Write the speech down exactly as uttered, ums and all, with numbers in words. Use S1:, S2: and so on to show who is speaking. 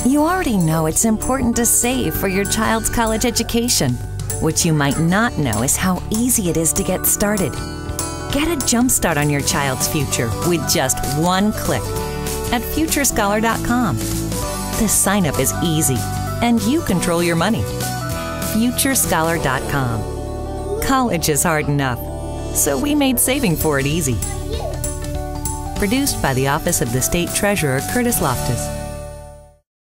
S1: You already know it's important to save for your child's college education. What you might not know is how easy it is to get started. Get a jump start on your child's future with just one click at future scholar dot com. The sign-up is easy, and you control your money. future scholar dot com. College is hard enough, so we made saving for it easy. Produced by the Office of the State Treasurer, Curtis Loftis.